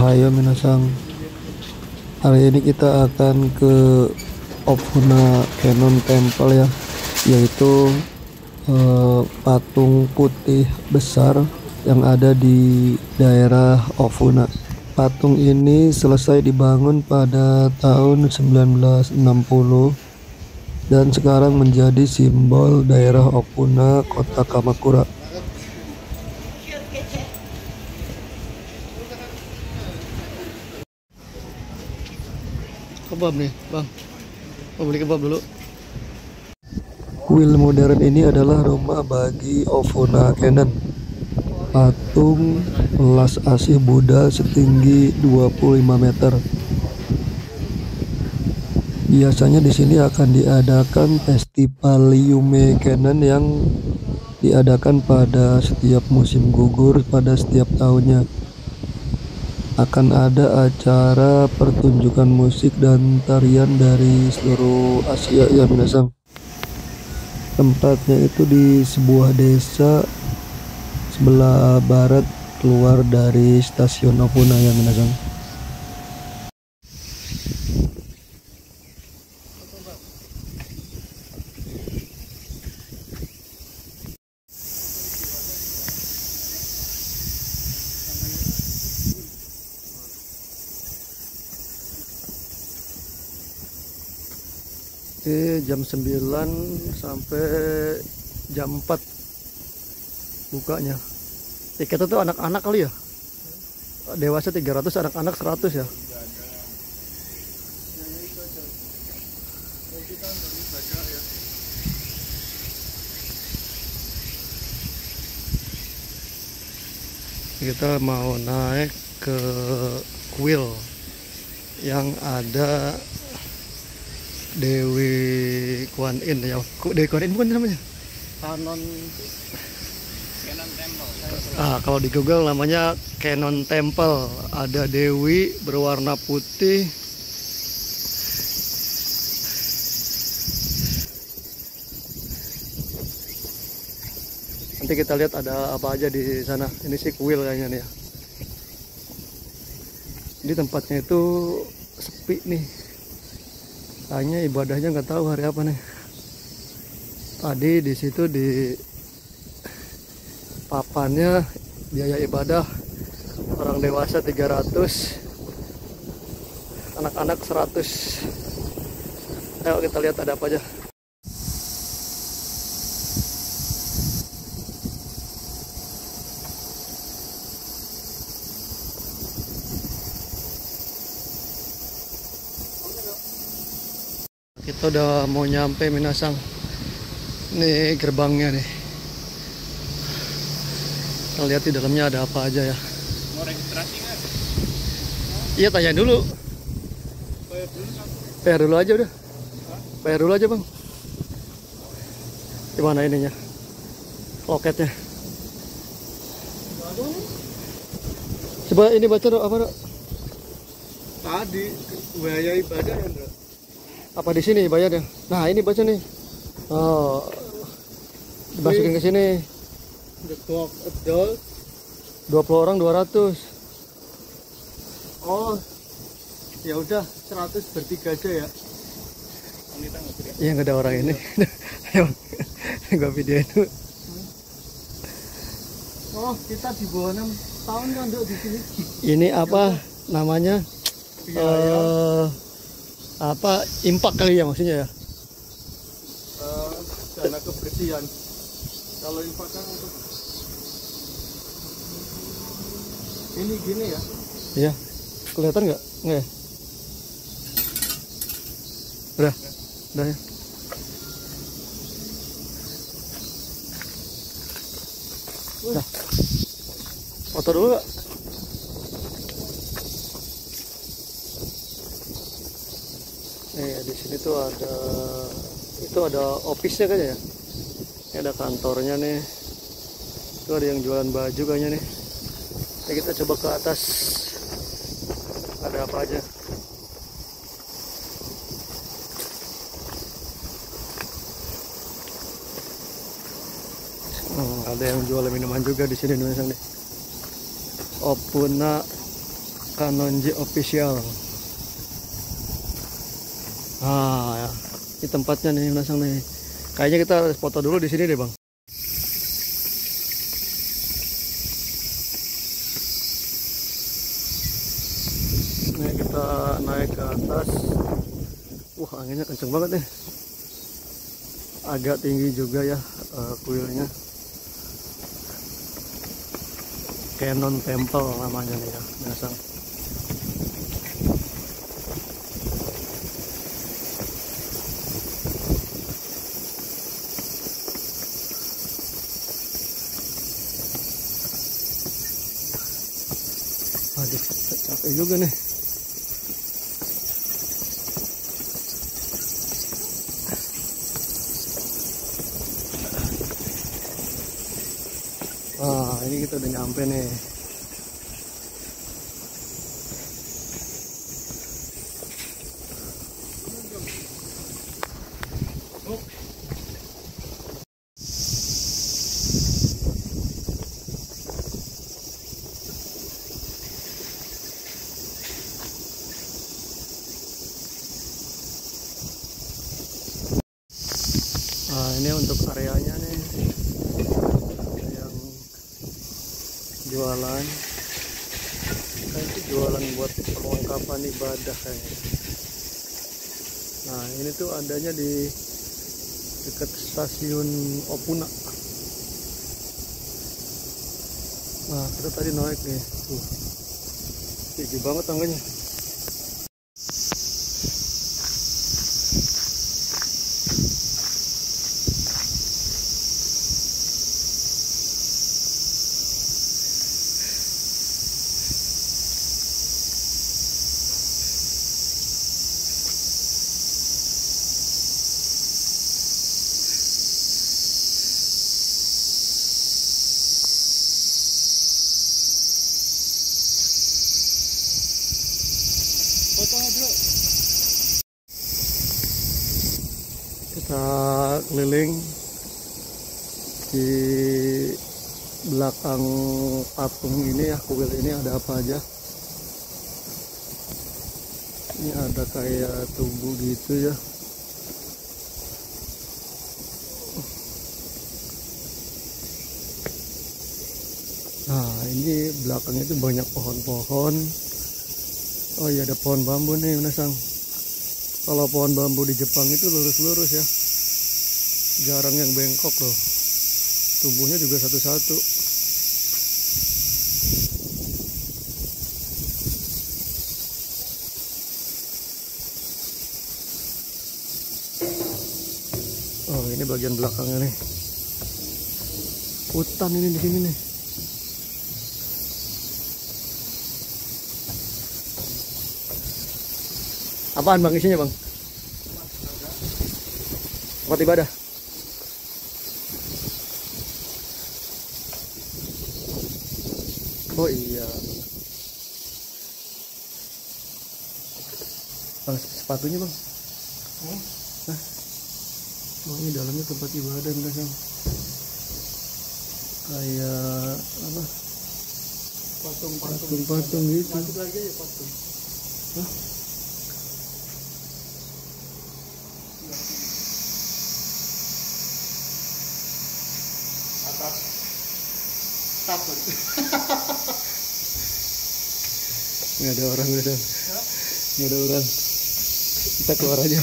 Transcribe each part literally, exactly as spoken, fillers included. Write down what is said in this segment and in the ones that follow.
Ayo minasang, hari ini kita akan ke Ofuna Canon Temple ya, yaitu eh, patung putih besar yang ada di daerah Ofuna. Patung ini selesai dibangun pada tahun sembilan belas enam puluh dan sekarang menjadi simbol daerah Ofuna, kota Kamakura. Kebab nih bang, mau beli kebab dulu. Kuil modern ini adalah rumah bagi Ofuna Canon, patung welas asih Buddha setinggi dua puluh lima meter. Biasanya di sini akan diadakan festival Yume Canon yang diadakan pada setiap musim gugur pada setiap tahunnya. Akan ada acara pertunjukan musik dan tarian dari seluruh Asia ya minasang. Tempatnya itu di sebuah desa sebelah barat keluar dari stasiun Ofuna ya minasang. Oke, jam sembilan sampai jam empat bukanya. Tiketnya tuh anak-anak kali ya, dewasa tiga ratus, anak-anak seratus ya. Kita mau naik ke kuil yang ada Dewi Kuan Yin ya. Dewi Kuan Yin bukan namanya? Canon Canon Temple. Ah, kalau di Google namanya Canon Temple. Ada Dewi berwarna putih. Nanti kita lihat ada apa aja di sana. Ini sih kuil kayaknya nih ya. Jadi tempatnya itu sepi nih. Hanya ibadahnya nggak tahu hari apa nih. Tadi di situ di papannya biaya ibadah orang dewasa tiga ratus, anak-anak seratus. Ayo kita lihat ada apa aja. Kita udah mau nyampe minasang. Ini gerbangnya nih. Kita lihat di dalamnya ada apa aja ya. Mau registrasi nggak? Iya, tanya dulu. Bayar dulu kan? Bayar dulu aja udah. Hah? Bayar dulu aja bang. Gimana ininya? Loketnya. Coba ini baca dong apa dong? Tadi biaya ibadah ya Ndra? Apa di sini bayarnya? Nah ini baca nih. Oh, dimasukin ke sini. The twelve adult. dua puluh orang dua ratus. Oh, ya udah seratus bertiga aja ya. Iya nggak ada orang ini. Ayo, gua video itu. Oh, kita di bawah enam tahun kan Ndra di sini. Ini apa namanya? Biaya. Eh, apa impak kali ya maksudnya ya? Uh, dana kebersihan. Kalau infak kan untuk ini gini ya. Iya. Kelihatan nggak? Nggak ya? Udah. Udah ya. Udah. Foto dulu nggak? Nih di sini tuh ada, itu ada office-nya kayaknya ya. Ini ada kantornya nih. Itu ada yang jualan baju kayaknya nih. Nah, kita coba ke atas. Ada apa aja? Hmm, ada yang jual minuman juga di sini nih. Ofuna Canonji official. Ah, ya. Ini tempatnya nih, Nasang nih. Kayaknya kita foto dulu di sini deh, Bang. Nih kita naik ke atas. Wah, anginnya kenceng banget nih. Agak tinggi juga ya uh, kuilnya. Canon Temple namanya nih ya, Nasang. Aduh, capek juga nih. Wah, ini kita udah nyampe nih. Nah, ini untuk areanya nih. Yang jualan, kayak itu jualan buat perlengkapan ibadah kayaknya. Nah, ini tuh adanya di dekat stasiun Opuna. Nah, kita tadi naik nih, tuh tinggi banget tangganya. Kita keliling di belakang patung ini ya, kuil ini ada apa aja. Ini ada kayak tubuh gitu ya. Nah, ini belakangnya itu banyak pohon-pohon. Oh iya, ada pohon bambu nih, Nasang. Kalau pohon bambu di Jepang itu lurus-lurus ya, jarang yang bengkok loh. Tumbuhnya juga satu-satu. Oh, ini bagian belakangnya nih. Hutan ini di sini nih. Apaan Bang isinya, Bang? Tempat ibadah. Oh iya. Bang, sepatunya, Bang. Hmm? Nah. Oh, ini dalamnya tempat ibadah, Bang. Kayak apa? Patung-patung. Patung gitu. Patung lagi ya patung. Hah? Atas takut. Nggak ada orang, udah. Nggak ada orang. Kita keluar aja.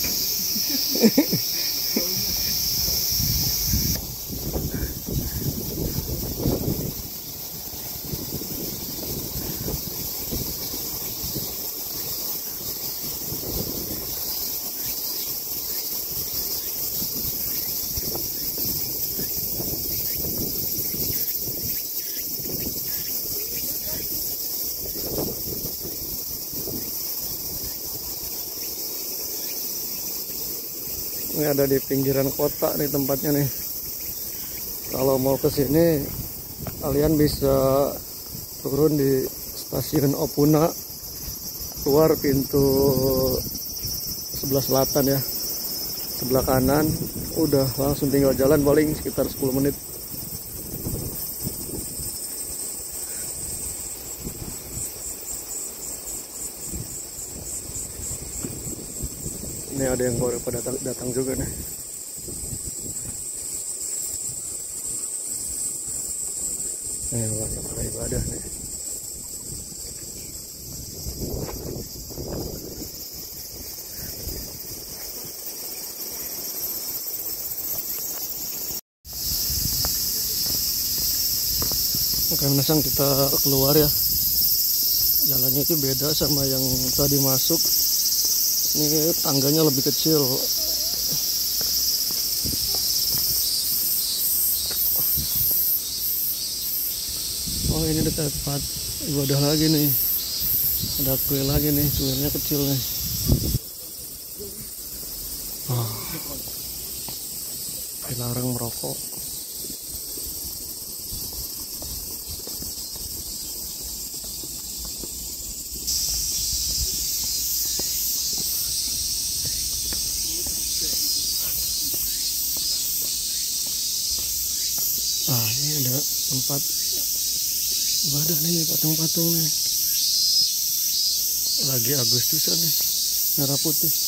Ini ada di pinggiran kota nih tempatnya nih. Kalau mau ke sini kalian bisa turun di stasiun Opuna, keluar pintu sebelah selatan ya, sebelah kanan, udah langsung tinggal jalan paling sekitar sepuluh menit. Ini ada yang baru pada datang, datang juga nih. Nih warga pada ibadah nih. Oke, menasang kita keluar ya. Jalannya itu beda sama yang tadi masuk. Ini tangganya lebih kecil. Oh, ini dekat tempat ibadah lagi nih. Ada kuil lagi nih, kuilnya kecil nih. Oh. Dilarang merokok. Ah, ini ada tempat ibadah nih, patung-patung nih. Lagi Agustusan nih, merah putih.